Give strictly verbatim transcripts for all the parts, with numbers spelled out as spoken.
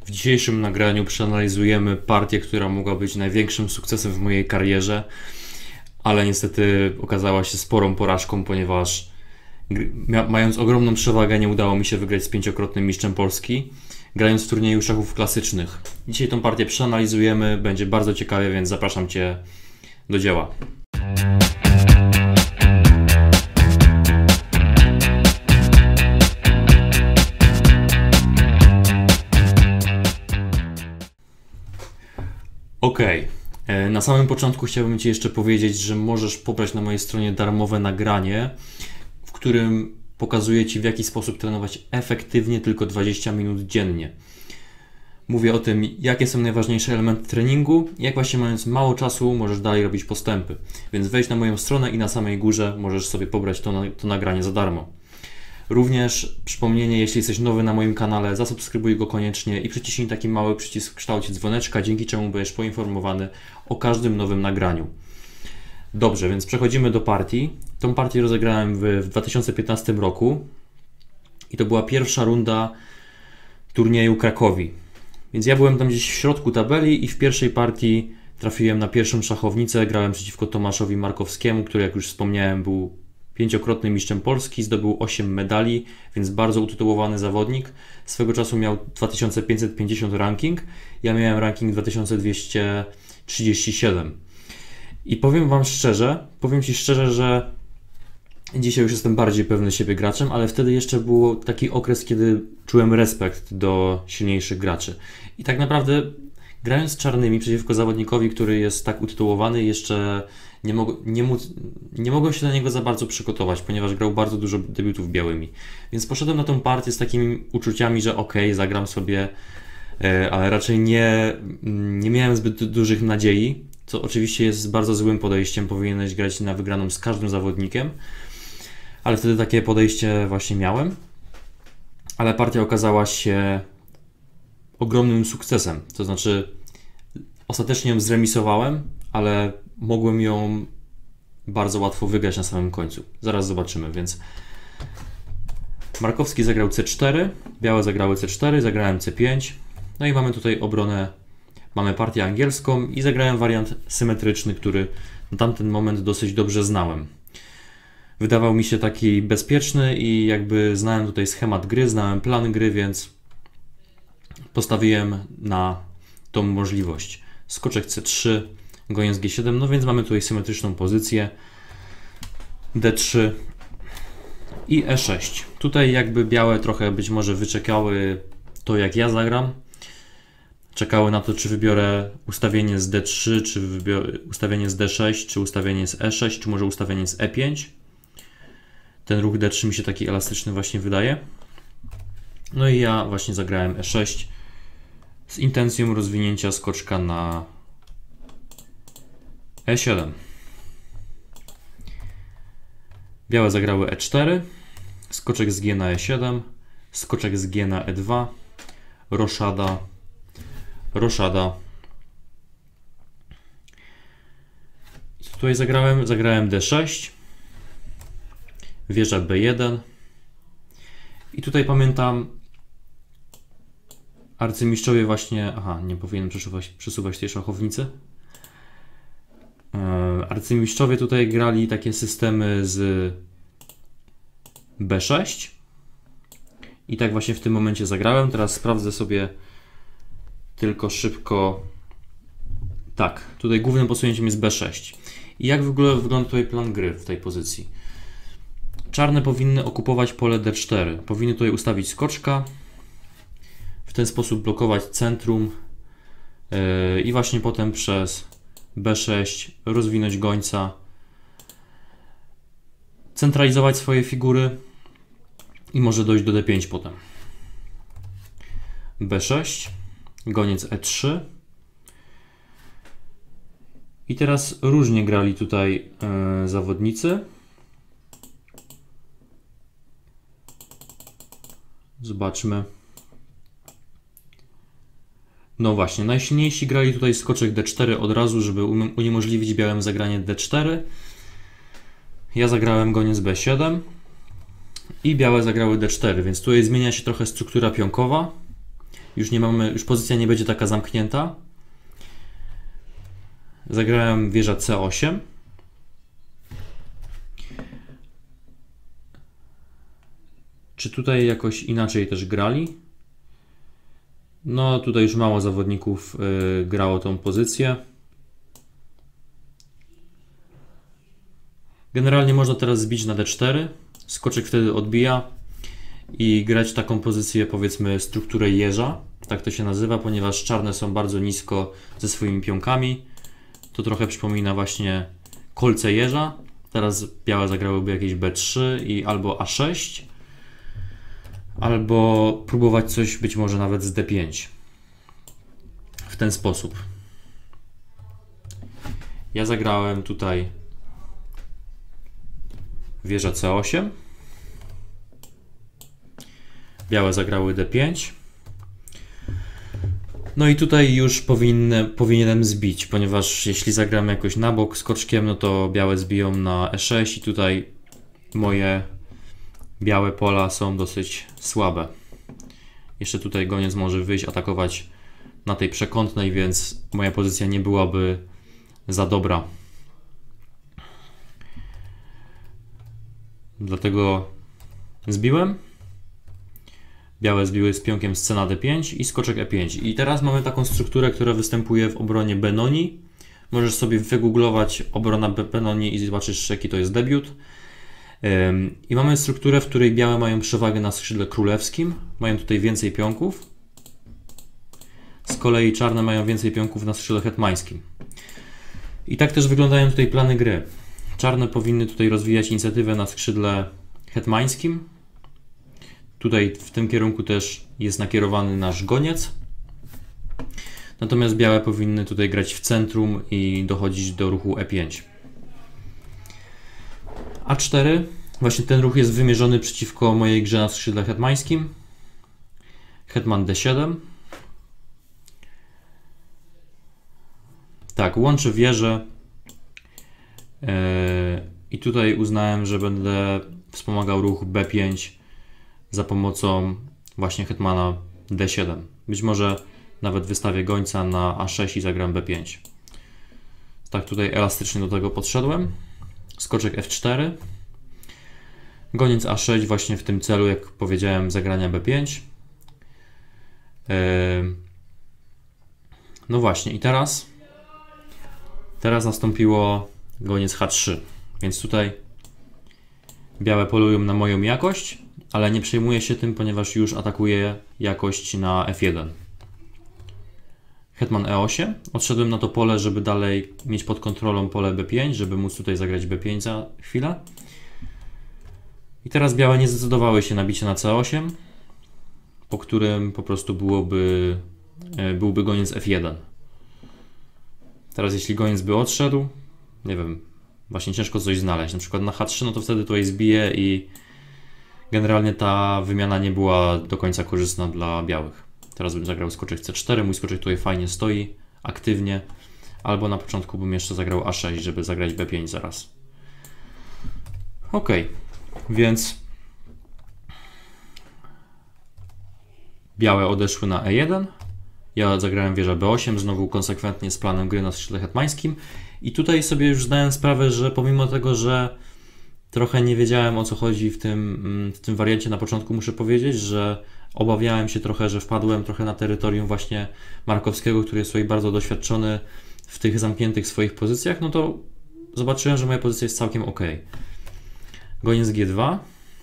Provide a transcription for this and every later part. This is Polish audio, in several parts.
W dzisiejszym nagraniu przeanalizujemy partię, która mogła być największym sukcesem w mojej karierze, ale niestety okazała się sporą porażką, ponieważ mając ogromną przewagę nie udało mi się wygrać z pięciokrotnym mistrzem Polski, grając w turnieju szachów klasycznych. Dzisiaj tą partię przeanalizujemy, będzie bardzo ciekawie, więc zapraszam Cię do dzieła. Ok, na samym początku chciałbym Ci jeszcze powiedzieć, że możesz pobrać na mojej stronie darmowe nagranie, w którym pokazuję Ci, w jaki sposób trenować efektywnie tylko dwadzieścia minut dziennie. Mówię o tym, jakie są najważniejsze elementy treningu i jak właśnie mając mało czasu możesz dalej robić postępy. Więc wejdź na moją stronę i na samej górze możesz sobie pobrać to, to nagranie za darmo. Również przypomnienie, jeśli jesteś nowy na moim kanale, zasubskrybuj go koniecznie i przyciśnij taki mały przycisk w kształcie dzwoneczka, dzięki czemu będziesz poinformowany o każdym nowym nagraniu. Dobrze, więc przechodzimy do partii. Tą partię rozegrałem w, w dwa tysiące piętnastym roku i to była pierwsza runda turnieju Krakowi. Więc ja byłem tam gdzieś w środku tabeli i w pierwszej partii trafiłem na pierwszą szachownicę, grałem przeciwko Tomaszowi Markowskiemu, który, jak już wspomniałem, był pięciokrotnym mistrzem Polski, zdobył osiem medali, więc bardzo utytułowany zawodnik. Swego czasu miał dwa tysiące pięćset pięćdziesiąt ranking, ja miałem ranking dwa tysiące dwieście trzydzieści siedem. I powiem Wam szczerze, powiem Ci szczerze, że dzisiaj już jestem bardziej pewny siebie graczem, ale wtedy jeszcze był taki okres, kiedy czułem respekt do silniejszych graczy. I tak naprawdę grając z czarnymi przeciwko zawodnikowi, który jest tak utytułowany, jeszcze nie, mog nie, móc, nie mogłem się do niego za bardzo przygotować, ponieważ grał bardzo dużo debiutów białymi. Więc poszedłem na tą partię z takimi uczuciami, że ok, zagram sobie, ale raczej nie, nie miałem zbyt dużych nadziei, co oczywiście jest bardzo złym podejściem, powinieneś grać na wygraną z każdym zawodnikiem, ale wtedy takie podejście właśnie miałem. Ale partia okazała się ogromnym sukcesem, to znaczy ostatecznie ją zremisowałem, ale mogłem ją bardzo łatwo wygrać na samym końcu. Zaraz zobaczymy, więc Markowski zagrał C cztery, białe zagrały C cztery, zagrałem C pięć, no i mamy tutaj obronę, mamy partię angielską i zagrałem wariant symetryczny, który na tamten moment dosyć dobrze znałem. Wydawał mi się taki bezpieczny i jakby znałem tutaj schemat gry, znałem plan gry, więc postawiłem na tą możliwość. Skoczek C trzy, goniec G siedem, no więc mamy tutaj symetryczną pozycję. D trzy i E sześć. Tutaj jakby białe trochę być może wyczekały to, jak ja zagram. Czekały na to, czy wybiorę ustawienie z D trzy, czy wybiorę ustawienie z D sześć, czy ustawienie z E sześć, czy może ustawienie z E pięć. Ten ruch D trzy mi się taki elastyczny właśnie wydaje. No i ja właśnie zagrałem E sześć z intencją rozwinięcia skoczka na E siedem. Białe zagrały E cztery, skoczek z G na E siedem, skoczek z G na E dwa, roszada, roszada. I tutaj zagrałem, zagrałem D sześć, wieża B jeden i tutaj pamiętam, arcymistrzowie właśnie, aha, nie powinienem przesuwać, przesuwać tej szachownicy. Arcymistrzowie tutaj grali takie systemy z B sześć i tak właśnie w tym momencie zagrałem. Teraz sprawdzę sobie tylko szybko. Tak, tutaj głównym posunięciem jest B sześć. I jak w ogóle wygląda tutaj plan gry w tej pozycji? Czarne powinny okupować pole D cztery. Powinny tutaj ustawić skoczka, w ten sposób blokować centrum yy, i właśnie potem przez B sześć rozwinąć gońca, centralizować swoje figury i może dojść do D pięć potem. B sześć, goniec E trzy. I teraz różnie grali tutaj yy, zawodnicy. Zobaczmy. No właśnie, najsilniejsi grali tutaj skoczek D cztery od razu, żeby uniemożliwić białym zagranie D cztery. Ja zagrałem goniec B siedem i białe zagrały D cztery, więc tutaj zmienia się trochę struktura pionkowa. już nie mamy, już pozycja nie będzie taka zamknięta. Zagrałem wieża C osiem. Czy tutaj jakoś inaczej też grali? No tutaj już mało zawodników yy, grało tą pozycję. Generalnie można teraz zbić na D cztery, skoczek wtedy odbija i grać taką pozycję, powiedzmy strukturę jeża, tak to się nazywa, ponieważ czarne są bardzo nisko ze swoimi pionkami. To trochę przypomina właśnie kolce jeża. Teraz białe zagrałyby jakieś B trzy i albo A sześć, albo próbować coś być może nawet z D pięć. W ten sposób. Ja zagrałem tutaj wieża C osiem. Białe zagrały D pięć. No i tutaj już powinny, powinienem zbić, ponieważ jeśli zagram jakoś na bok skoczkiem, no to białe zbiją na E sześć i tutaj moje białe pola są dosyć słabe. Jeszcze tutaj goniec może wyjść, atakować na tej przekątnej, więc moja pozycja nie byłaby za dobra. Dlatego zbiłem. Białe zbiły z pionkiem z C na D pięć i skoczek E pięć. I teraz mamy taką strukturę, która występuje w obronie Benoni. Możesz sobie wygooglować obrona Benoni i zobaczysz, jaki to jest debiut. I mamy strukturę, w której białe mają przewagę na skrzydle królewskim. Mają tutaj więcej pionków. Z kolei czarne mają więcej pionków na skrzydle hetmańskim. I tak też wyglądają tutaj plany gry. Czarne powinny tutaj rozwijać inicjatywę na skrzydle hetmańskim. Tutaj w tym kierunku też jest nakierowany nasz goniec. Natomiast białe powinny tutaj grać w centrum i dochodzić do ruchu E pięć. A cztery. Właśnie ten ruch jest wymierzony przeciwko mojej grze na skrzydle hetmańskim. Hetman D siedem. Tak, łączę wieże. Yy, I tutaj uznałem, że będę wspomagał ruch B pięć za pomocą właśnie hetmana D siedem. Być może nawet wystawię gońca na A sześć i zagram B pięć. Tak tutaj elastycznie do tego podszedłem. Skoczek F cztery. Goniec A sześć właśnie w tym celu, jak powiedziałem, zagrania B pięć. Yy... No właśnie i teraz teraz nastąpiło goniec H trzy. Więc tutaj białe polują na moją jakość, ale nie przejmuję się tym, ponieważ już atakuję jakość na F jeden. Hetman E osiem. Odszedłem na to pole, żeby dalej mieć pod kontrolą pole B pięć, żeby móc tutaj zagrać B pięć za chwilę. I teraz białe nie zdecydowały się na bicie na C osiem, po którym po prostu byłoby, byłby goniec F jeden. Teraz jeśli goniec by odszedł, nie wiem, właśnie ciężko coś znaleźć. Na przykład na H trzy, no to wtedy tutaj zbije i generalnie ta wymiana nie była do końca korzystna dla białych. Teraz bym zagrał skoczek C cztery, mój skoczek tutaj fajnie stoi, aktywnie. Albo na początku bym jeszcze zagrał A sześć, żeby zagrać B pięć zaraz. Ok, więc białe odeszły na E jeden. Ja zagrałem wieżę B osiem, znowu konsekwentnie z planem gry na skrzydle hetmańskim. I tutaj sobie już zdałem sprawę, że pomimo tego, że trochę nie wiedziałem, o co chodzi w tym, w tym wariancie na początku, muszę powiedzieć, że obawiałem się trochę, że wpadłem trochę na terytorium właśnie Markowskiego, który jest tutaj bardzo doświadczony w tych zamkniętych swoich pozycjach, no to zobaczyłem, że moja pozycja jest całkiem ok. Goniec G dwa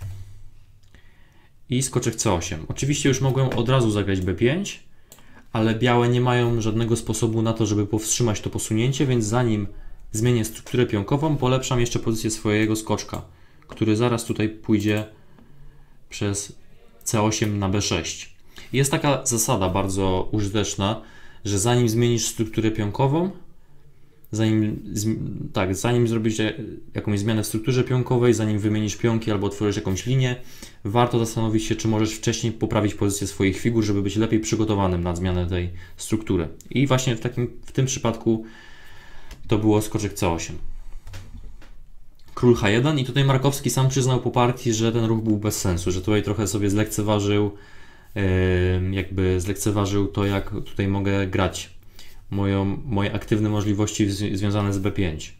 i skoczek C osiem. Oczywiście już mogłem od razu zagrać B pięć, ale białe nie mają żadnego sposobu na to, żeby powstrzymać to posunięcie, więc zanim zmienię strukturę pionkową, polepszam jeszcze pozycję swojego skoczka, który zaraz tutaj pójdzie przez C osiem na B sześć. Jest taka zasada bardzo użyteczna, że zanim zmienisz strukturę pionkową, zanim, tak, zanim zrobisz jakąś zmianę w strukturze pionkowej, zanim wymienisz pionki albo otworzysz jakąś linię, warto zastanowić się, czy możesz wcześniej poprawić pozycję swoich figur, żeby być lepiej przygotowanym na zmianę tej struktury. I właśnie w, takim, w tym przypadku to było skoczek C osiem. Król H jeden i tutaj Markowski sam przyznał po partii, że ten ruch był bez sensu, że tutaj trochę sobie zlekceważył jakby zlekceważył to, jak tutaj mogę grać. Moją, moje aktywne możliwości z, związane z B pięć.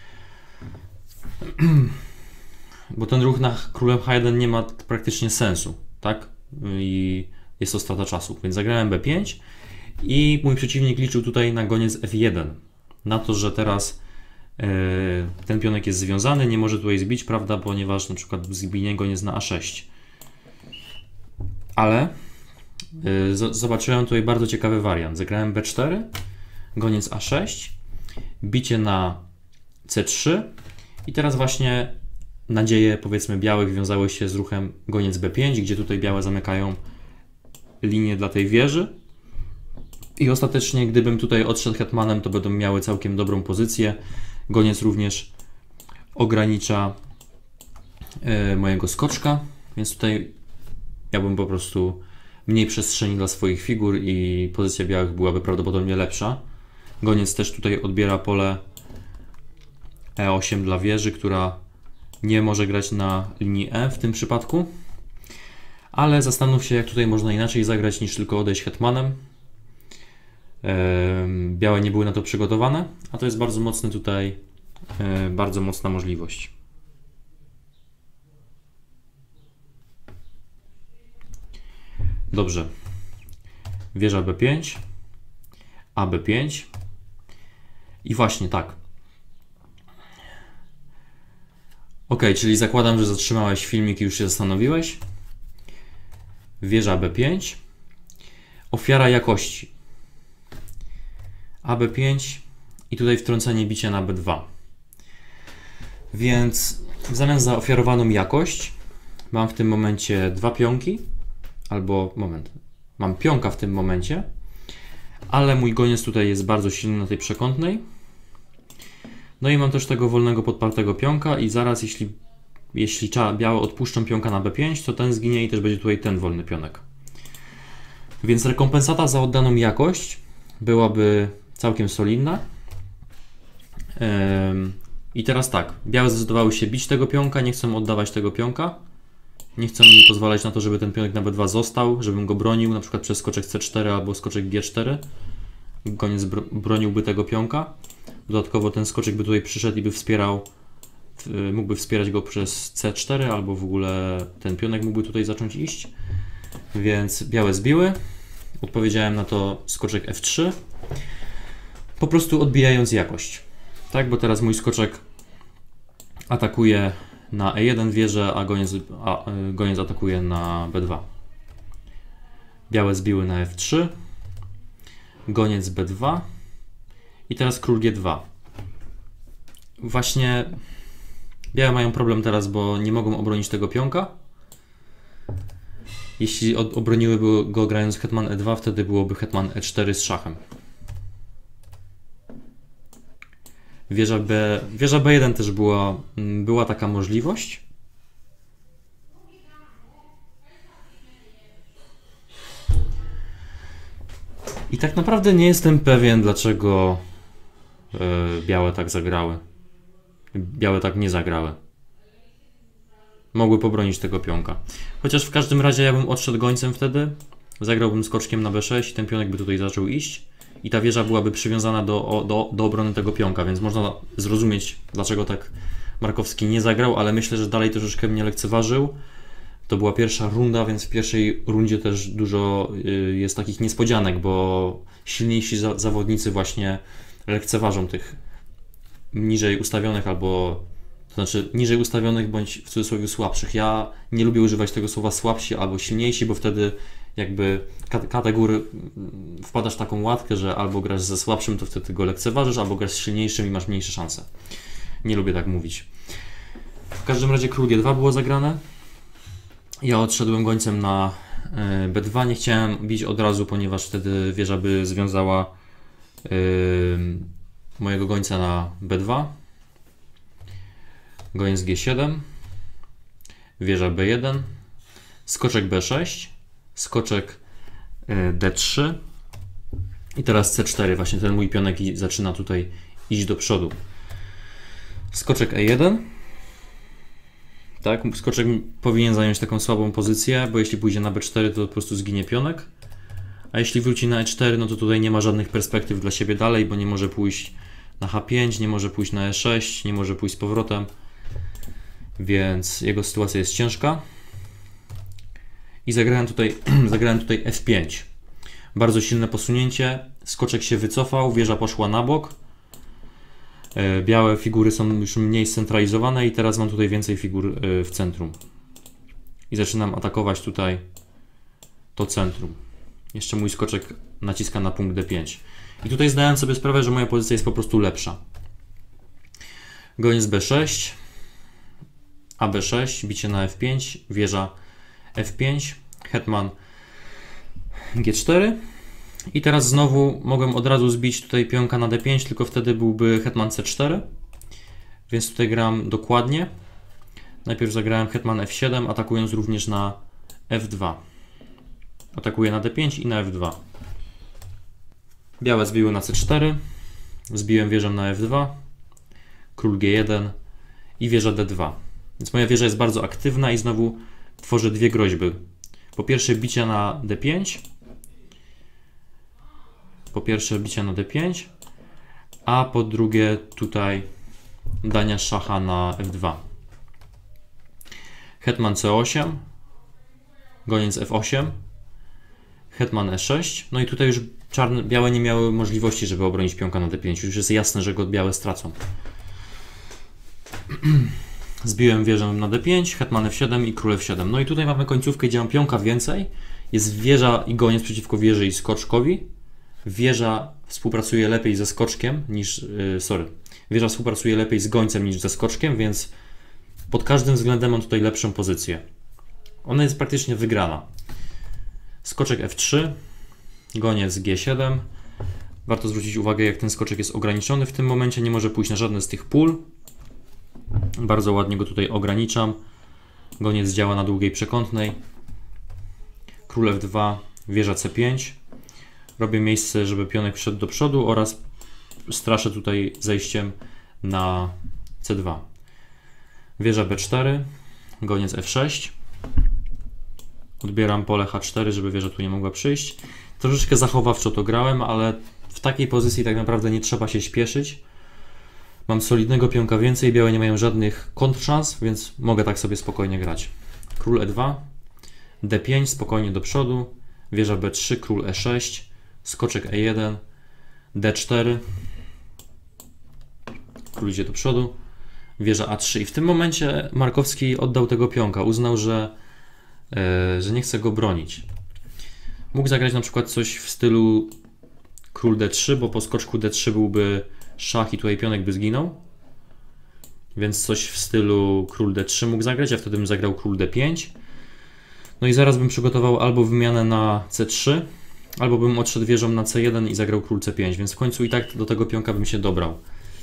Bo ten ruch na królem H jeden nie ma praktycznie sensu, tak? I jest to strata czasu. Więc zagrałem B pięć i mój przeciwnik liczył tutaj na goniec F jeden. Na to, że teraz yy, ten pionek jest związany, nie może tutaj zbić, prawda? Ponieważ na przykład zbinie goniec na A sześć. Ale yy, z, zobaczyłem tutaj bardzo ciekawy wariant. Zagrałem B cztery, goniec A sześć, bicie na C trzy i teraz właśnie nadzieje, powiedzmy, białych wiązały się z ruchem goniec B pięć, gdzie tutaj białe zamykają linię dla tej wieży. I ostatecznie, gdybym tutaj odszedł hetmanem, to będą miały całkiem dobrą pozycję. Goniec również ogranicza yy, mojego skoczka, więc tutaj miałbym po prostu mniej przestrzeni dla swoich figur i pozycja białych byłaby prawdopodobnie lepsza. Goniec też tutaj odbiera pole E osiem dla wieży, która nie może grać na linii E w tym przypadku. Ale zastanów się, jak tutaj można inaczej zagrać niż tylko odejść hetmanem. Białe nie były na to przygotowane, a to jest bardzo mocny tutaj, bardzo mocna możliwość. Dobrze. Wieża B pięć, A B pięć i właśnie tak. Ok, czyli zakładam, że zatrzymałeś filmik i już się zastanowiłeś. Wieża B pięć. Ofiara jakości. A B pięć i tutaj wtrącenie bicia na B dwa. Więc w zamian za ofiarowaną jakość mam w tym momencie dwa pionki, albo moment, mam pionka w tym momencie, ale mój goniec tutaj jest bardzo silny na tej przekątnej. No i mam też tego wolnego podpartego pionka i zaraz jeśli, jeśli białe odpuszczą pionka na B pięć, to ten zginie i też będzie tutaj ten wolny pionek. Więc rekompensata za oddaną jakość byłaby całkiem solidna. I teraz tak, białe zdecydowały się bić tego pionka, nie chcą oddawać tego pionka. Nie chcą mi pozwalać na to, żeby ten pionek na B dwa został, żebym go bronił, na przykład przez skoczek C cztery albo skoczek G cztery. Goniec broniłby tego pionka. Dodatkowo ten skoczek by tutaj przyszedł i by wspierał, mógłby wspierać go przez C cztery, albo w ogóle ten pionek mógłby tutaj zacząć iść. Więc białe zbiły. Odpowiedziałem na to skoczek F trzy. Po prostu odbijając jakość. Tak, bo teraz mój skoczek atakuje na E jeden wieżę, a goniec, a goniec atakuje na B dwa. Białe zbiły na F trzy. Goniec B dwa. I teraz król G dwa. Właśnie białe mają problem teraz, bo nie mogą obronić tego pionka. Jeśli obroniłyby go grając hetman E dwa, wtedy byłoby hetman E cztery z szachem. Wieża, B, wieża B jeden też była, była taka możliwość. I tak naprawdę nie jestem pewien, dlaczego yy, białe tak zagrały. Białe tak nie zagrały. Mogły pobronić tego pionka. Chociaż w każdym razie ja bym odszedł gońcem wtedy, zagrałbym skoczkiem na B sześć i ten pionek by tutaj zaczął iść i ta wieża byłaby przywiązana do, do, do obrony tego pionka, więc można zrozumieć, dlaczego tak Markowski nie zagrał, ale myślę, że dalej troszeczkę mnie lekceważył. To była pierwsza runda, więc w pierwszej rundzie też dużo y, jest takich niespodzianek, bo silniejsi za, zawodnicy właśnie lekceważą tych niżej ustawionych albo to znaczy niżej ustawionych bądź w cudzysłowie słabszych. Ja nie lubię używać tego słowa słabsi albo silniejsi, bo wtedy jakby kategory wpadasz w taką łatkę, że albo grasz ze słabszym, to wtedy go lekceważysz, albo grasz z silniejszym i masz mniejsze szanse. Nie lubię tak mówić. W każdym razie król G dwa było zagrane. Ja odszedłem gońcem na B dwa. Nie chciałem bić od razu, ponieważ wtedy wieża by związała yy, mojego gońca na B dwa. Goniec G siedem. Wieża B jeden. Skoczek B sześć. Skoczek yy, D trzy. I teraz C cztery. Właśnie ten mój pionek zaczyna tutaj iść do przodu. Skoczek E jeden. Tak? Skoczek powinien zająć taką słabą pozycję, bo jeśli pójdzie na B cztery, to po prostu zginie pionek. A jeśli wróci na E cztery, no to tutaj nie ma żadnych perspektyw dla siebie dalej, bo nie może pójść na H pięć, nie może pójść na E sześć, nie może pójść z powrotem. Więc jego sytuacja jest ciężka. I zagrałem tutaj, zagrałem tutaj F pięć. Bardzo silne posunięcie. Skoczek się wycofał, wieża poszła na bok. Białe figury są już mniej scentralizowane i teraz mam tutaj więcej figur w centrum. I zaczynam atakować tutaj to centrum. Jeszcze mój skoczek naciska na punkt D pięć. I tutaj zdałem sobie sprawę, że moja pozycja jest po prostu lepsza. Goniec B sześć, A B sześć, bicie na F pięć, wieża F pięć, hetman G cztery. I teraz znowu mogłem od razu zbić tutaj pionka na D pięć, tylko wtedy byłby hetman C cztery. Więc tutaj gram dokładnie. Najpierw zagrałem hetman F siedem, atakując również na F dwa. Atakuję na D pięć i na F dwa. Białe zbiły na C cztery. Zbiłem wieżę na F dwa. Król G jeden i wieża D dwa. Więc moja wieża jest bardzo aktywna i znowu tworzę dwie groźby. Po pierwsze bicia na D pięć. Po pierwsze bicia na D pięć. A po drugie tutaj dania szacha na F dwa. Hetman C osiem. Goniec F osiem. Hetman E sześć. No i tutaj już czarne, białe nie miały możliwości, żeby obronić pionka na D pięć. Już jest jasne, że go białe stracą. Zbiłem wieżę na D pięć, hetman F siedem i król F siedem. No i tutaj mamy końcówkę, gdzie mam pionka więcej. Jest wieża i goniec przeciwko wieży i skoczkowi. Wieża współpracuje lepiej ze skoczkiem niż... Yy, sorry. Wieża współpracuje lepiej z gońcem niż ze skoczkiem, więc pod każdym względem mam tutaj lepszą pozycję. Ona jest praktycznie wygrana. Skoczek F trzy, goniec G siedem. Warto zwrócić uwagę, jak ten skoczek jest ograniczony w tym momencie. Nie może pójść na żadne z tych pól. Bardzo ładnie go tutaj ograniczam. Goniec działa na długiej przekątnej. Król F dwa, wieża C pięć. Robię miejsce, żeby pionek wszedł do przodu oraz straszę tutaj zejściem na C dwa. Wieża B cztery, goniec F sześć. Odbieram pole H cztery, żeby wieża tu nie mogła przyjść. Troszeczkę zachowawczo to grałem, ale w takiej pozycji tak naprawdę nie trzeba się śpieszyć. Mam solidnego pionka więcej, białe nie mają żadnych kontrszans, więc mogę tak sobie spokojnie grać. Król E dwa, D pięć, spokojnie do przodu, wieża B trzy, król E sześć, skoczek E jeden, D cztery, król idzie do przodu, wieża A trzy i w tym momencie Markowski oddał tego pionka, uznał, że, yy, że nie chce go bronić. Mógł zagrać na przykład coś w stylu król D trzy, bo po skoczku D trzy byłby szach i tutaj pionek by zginął. Więc coś w stylu król D trzy mógł zagrać, a wtedy bym zagrał król D pięć. No i zaraz bym przygotował albo wymianę na C trzy, albo bym odszedł wieżą na C jeden i zagrał król C pięć, więc w końcu i tak do tego pionka bym się dobrał.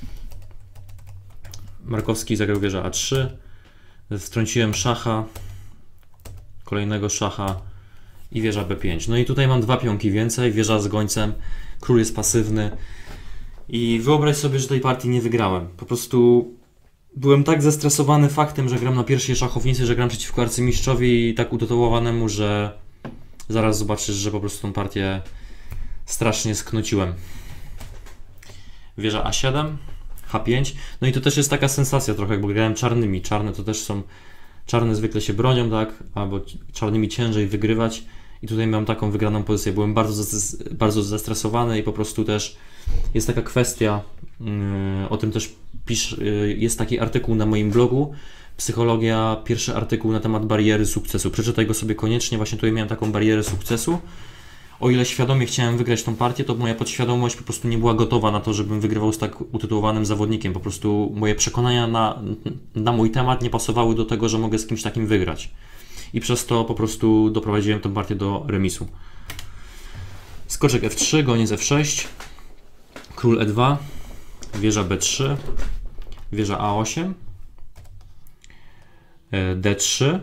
Markowski zagrał wieża A trzy, wtrąciłem szacha, kolejnego szacha i wieża B pięć. No i tutaj mam dwa pionki więcej, wieża z gońcem, król jest pasywny. I wyobraź sobie, że tej partii nie wygrałem. Po prostu byłem tak zestresowany faktem, że gram na pierwszej szachownicy, że gram przeciwko arcymistrzowi tak utytułowanemu, że zaraz zobaczysz, że po prostu tą partię strasznie sknociłem. Wieża A siedem, H pięć. No i to też jest taka sensacja trochę, bo grałem czarnymi. Czarne to też są... Czarne zwykle się bronią, tak? Albo czarnymi ciężej wygrywać. I tutaj miałem taką wygraną pozycję. Byłem bardzo, bardzo zestresowany i po prostu też jest taka kwestia, yy, o tym też pisz, yy, jest taki artykuł na moim blogu, Psychologia, pierwszy artykuł na temat bariery sukcesu. Przeczytaj go sobie koniecznie, właśnie tutaj miałem taką barierę sukcesu. O ile świadomie chciałem wygrać tą partię, to moja podświadomość po prostu nie była gotowa na to, żebym wygrywał z tak utytułowanym zawodnikiem. Po prostu moje przekonania na, na mój temat nie pasowały do tego, że mogę z kimś takim wygrać. I przez to po prostu doprowadziłem tę partię do remisu. Skoczek F trzy, goniec F sześć, król E dwa, wieża B trzy, wieża A osiem, D trzy,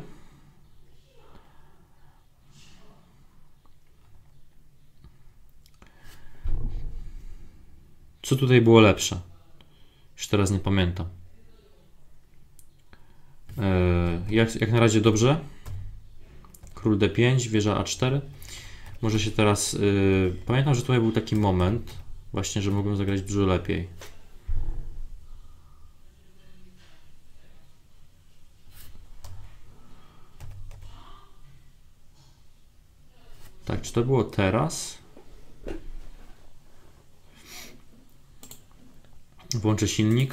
co tutaj było lepsze? Już teraz nie pamiętam. jak, jak na razie dobrze. Król D pięć, wieża A cztery. Może się teraz... Yy, pamiętam, że tutaj był taki moment właśnie, że mogłem zagrać dużo lepiej. Tak, czy to było teraz? Włączę silnik.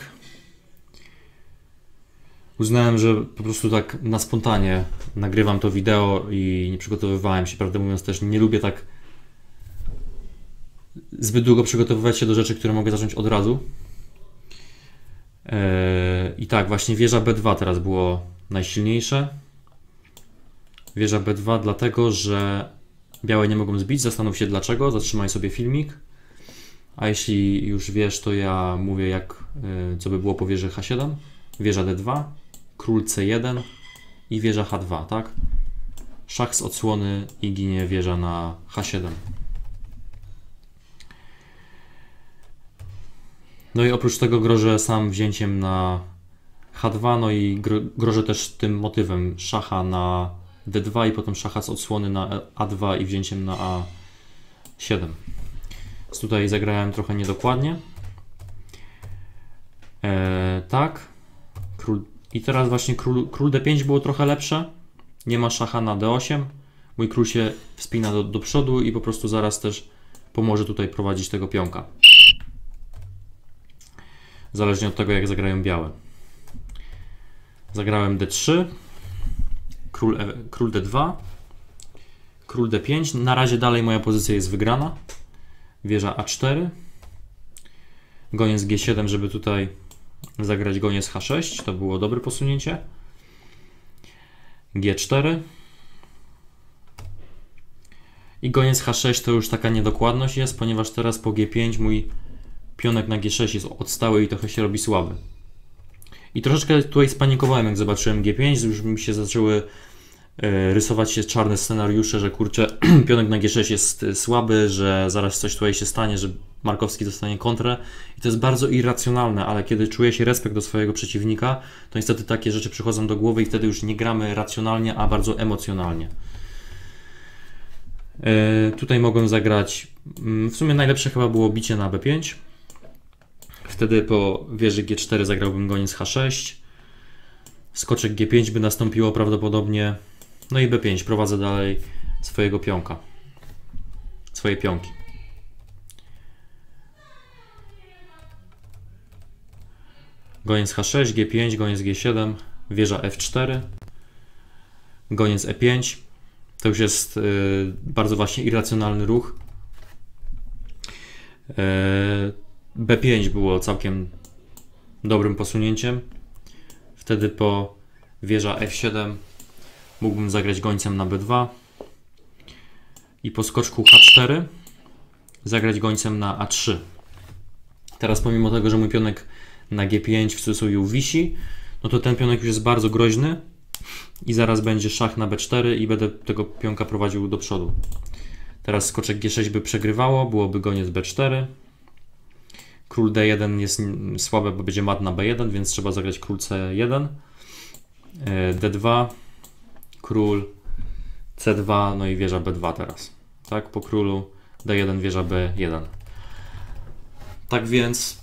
Uznałem, że po prostu tak na spontanie nagrywam to wideo i nie przygotowywałem się, prawdę mówiąc też nie lubię tak zbyt długo przygotowywać się do rzeczy, które mogę zacząć od razu. I tak, właśnie wieża B dwa teraz było najsilniejsze. Wieża B dwa dlatego, że białe nie mogą zbić. Zastanów się dlaczego, zatrzymaj sobie filmik. A jeśli już wiesz, to ja mówię jak, co by było po wieży H siedem. Wieża D dwa, król C jeden i wieża H dwa, tak? Szach z odsłony i ginie wieża na H siedem. No i oprócz tego grożę sam wzięciem na H dwa, no i grożę też tym motywem szacha na D dwa i potem szacha z odsłony na A dwa i wzięciem na A siedem. Więc tutaj zagrałem trochę niedokładnie. Eee, tak. Król. I teraz właśnie król, król D pięć było trochę lepsze. Nie ma szacha na D osiem. Mój król się wspina do, do przodu i po prostu zaraz też pomoże tutaj prowadzić tego pionka. Zależnie od tego, jak zagrają białe. Zagrałem D trzy. Król, e, król D dwa. Król D pięć. Na razie dalej moja pozycja jest wygrana. Wieża A cztery. Goniec G siedem, żeby tutaj zagrać goniec H sześć. To było dobre posunięcie. G cztery. I goniec H sześć to już taka niedokładność jest, ponieważ teraz po G pięć mój pionek na G sześć jest odstały i trochę się robi słaby. I troszeczkę tutaj spanikowałem, jak zobaczyłem G pięć, już mi się zaczęły e, rysować się czarne scenariusze, że kurczę, pionek na G sześć jest słaby, że zaraz coś tutaj się stanie, że Markowski dostanie kontrę. I to jest bardzo irracjonalne, ale kiedy czuje się respekt do swojego przeciwnika, to niestety takie rzeczy przychodzą do głowy i wtedy już nie gramy racjonalnie, a bardzo emocjonalnie. E, tutaj mogłem zagrać, w sumie najlepsze chyba było bicie na B pięć. Wtedy po wieży G cztery zagrałbym goniec H sześć. Skoczek G pięć by nastąpiło prawdopodobnie. No i B pięć. Prowadzę dalej swojego pionka. Swoje pionki. Goniec H sześć, G pięć, goniec G siedem, wieża F cztery, goniec E pięć. To już jest yy, bardzo właśnie irracjonalny ruch. Yy, B pięć było całkiem dobrym posunięciem. Wtedy po wieża F siedem mógłbym zagrać gońcem na B dwa i po skoczku H cztery zagrać gońcem na A trzy. Teraz pomimo tego, że mój pionek na G pięć w cudzysłowie wisi, no to ten pionek już jest bardzo groźny i zaraz będzie szach na B cztery i będę tego pionka prowadził do przodu. Teraz skoczek G sześć by przegrywało, byłoby goniec B cztery. Król D jeden jest słabe, bo będzie mat na B jeden, więc trzeba zagrać król C jeden. D dwa, król C dwa, no i wieża B dwa teraz. Tak, po królu D jeden, wieża B jeden. Tak więc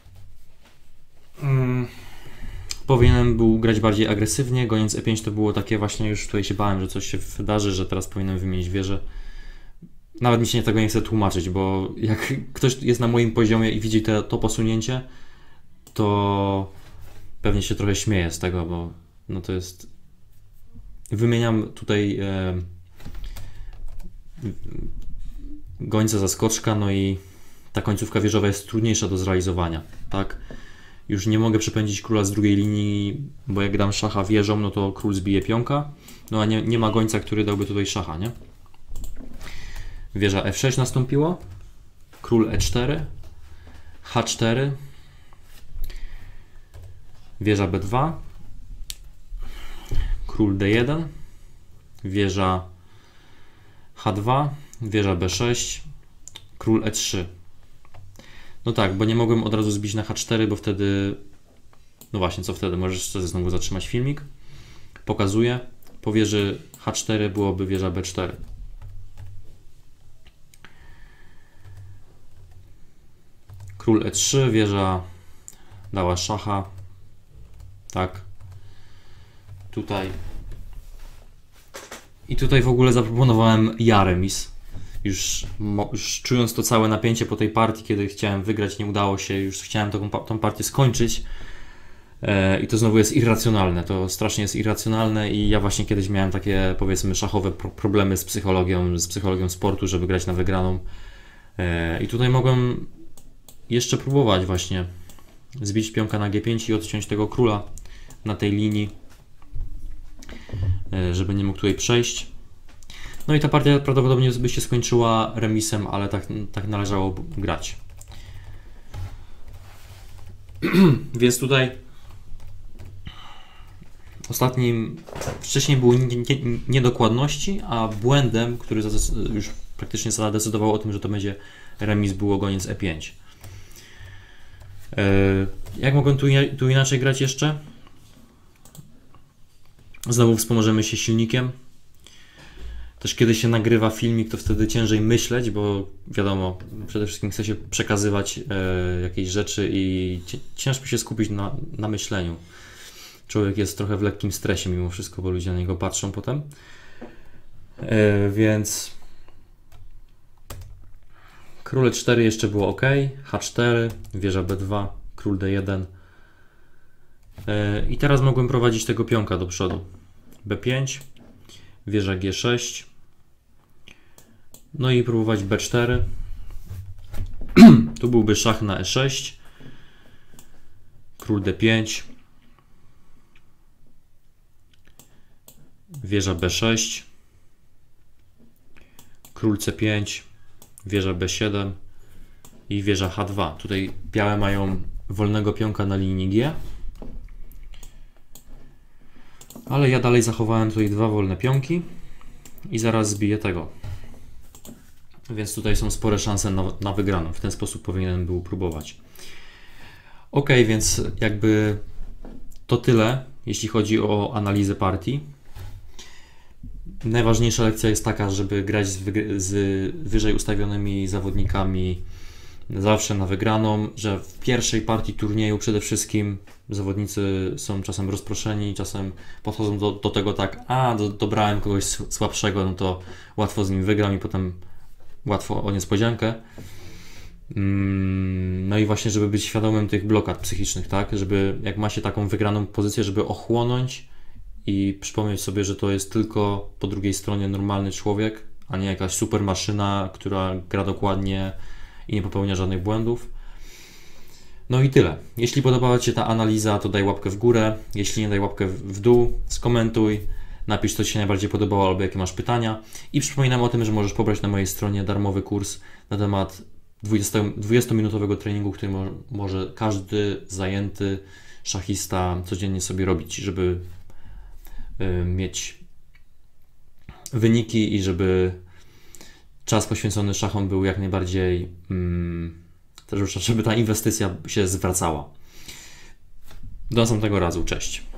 hmm, powinienem był grać bardziej agresywnie. Goniec E pięć to było takie właśnie, już tutaj się bałem, że coś się wydarzy, że teraz powinienem wymienić wieżę. Nawet mi się tego nie chce tłumaczyć, bo jak ktoś jest na moim poziomie i widzi te, to posunięcie, to pewnie się trochę śmieje z tego, bo no to jest... Wymieniam tutaj e, gońca za skoczka, no i ta końcówka wieżowa jest trudniejsza do zrealizowania, tak? Już nie mogę przepędzić króla z drugiej linii, bo jak dam szacha wieżą, no to król zbije pionka, no a nie, nie ma gońca, który dałby tutaj szacha, nie? Wieża F sześć nastąpiło, król E cztery, H cztery, wieża B dwa, król D jeden, wieża H dwa, wieża B sześć, król E trzy. No tak, bo nie mogłem od razu zbić na H cztery, bo wtedy... No właśnie, co wtedy? Możesz sobie znowu zatrzymać filmik. pokazuje. Po wieży H cztery byłoby wieża B cztery. Król E trzy, wieża dała szacha. Tak. Tutaj. I tutaj w ogóle zaproponowałem ja remis. Już, już czując to całe napięcie po tej partii, kiedy chciałem wygrać, nie udało się, już chciałem tą, tą partię skończyć. E, I to znowu jest irracjonalne. To strasznie jest irracjonalne i ja właśnie kiedyś miałem takie, powiedzmy, szachowe pro problemy z psychologią, z psychologią sportu, żeby grać na wygraną. E, I tutaj mogłem jeszcze próbować właśnie zbić pionka na G pięć i odciąć tego króla na tej linii, żeby nie mógł tutaj przejść. No i ta partia prawdopodobnie by się skończyła remisem, ale tak, tak należało grać. Więc tutaj ostatnim, wcześniej były niedokładności, a błędem, który już praktycznie zadecydował o tym, że to będzie remis, było goniec E pięć. Jak mogłem tu, tu inaczej grać jeszcze? Znowu wspomożemy się silnikiem. Też kiedy się nagrywa filmik, to wtedy ciężej myśleć, bo wiadomo, przede wszystkim chce się przekazywać e, jakieś rzeczy i ciężko się skupić na, na myśleniu. Człowiek jest trochę w lekkim stresie mimo wszystko, bo ludzie na niego patrzą potem. E, więc król E cztery jeszcze było ok, H cztery, wieża B dwa, król D jeden. E, I teraz mogłem prowadzić tego pionka do przodu. B pięć, wieża G sześć. No i próbować B cztery. Tu byłby szach na E sześć. Król D pięć. Wieża B sześć. Król C pięć. Wieża B siedem. I wieża H dwa. Tutaj białe mają wolnego pionka na linii G. Ale ja dalej zachowałem tutaj dwa wolne pionki. I zaraz zbiję tego. Więc tutaj są spore szanse na, na wygraną. W ten sposób powinienem był próbować. Ok, więc jakby to tyle, jeśli chodzi o analizę partii. Najważniejsza lekcja jest taka, żeby grać z, z wyżej ustawionymi zawodnikami zawsze na wygraną, że w pierwszej partii turnieju przede wszystkim zawodnicy są czasem rozproszeni, czasem podchodzą do, do tego tak, a do, dobrałem kogoś słabszego, no to łatwo z nim wygram i potem łatwo o niespodziankę. No i właśnie, żeby być świadomym tych blokad psychicznych, tak, żeby jak ma się taką wygraną pozycję, żeby ochłonąć i przypomnieć sobie, że to jest tylko po drugiej stronie normalny człowiek, a nie jakaś super maszyna, która gra dokładnie i nie popełnia żadnych błędów. No i tyle. Jeśli podobała Ci się ta analiza, to daj łapkę w górę. Jeśli nie, daj łapkę w dół, skomentuj, napisz, co Ci się najbardziej podobało albo jakie masz pytania. I przypominam o tym, że możesz pobrać na mojej stronie darmowy kurs na temat dwudziestominutowego treningu, który mo może każdy zajęty szachista codziennie sobie robić, żeby y, mieć wyniki i żeby czas poświęcony szachom był jak najbardziej, mm, żeby ta inwestycja się zwracała. Do następnego razu, cześć.